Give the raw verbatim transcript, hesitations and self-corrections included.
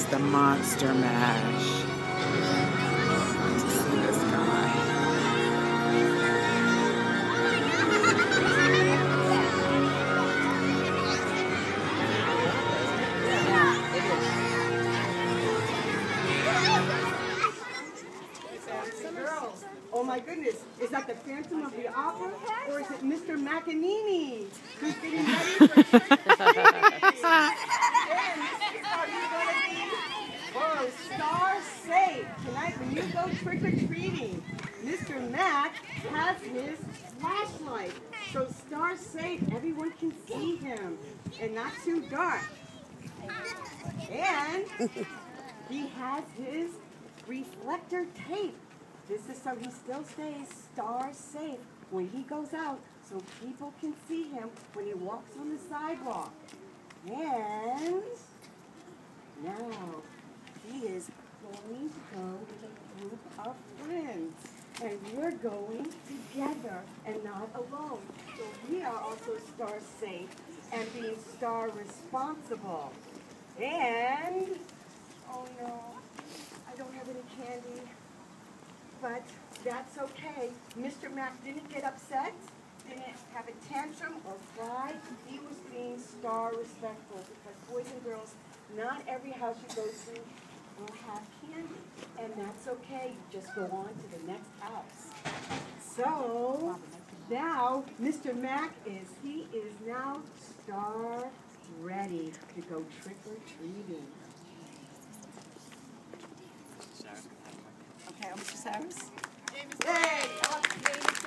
the Monster Mash. To see this guy. Girls, oh my goodness, is that the Phantom of the Opera or is it Mister Macanini who's getting ready for trick-or-treating? And are you going to be, oh, star safe. Tonight when you go trick-or-treating, Mister Mac has his flashlight. So star safe, everyone can see him and not too dark. And he has his reflector tape. This is so he still stays star safe when he goes out so people can see him when he walks on the sidewalk. And now he is going to go with a group of friends. And we're going together and not alone. So we are also star safe and being star responsible. And, oh no, I don't have any candy. But that's okay. Mister Mac didn't get upset, didn't have a tantrum or cry. He was being star respectful because boys and girls, not every house you go to will have candy. And that's okay. You just go on to the next house. So now Mister Mac is, he is now star ready to go trick-or-treating. Okay, Mister Cyrus. Hey!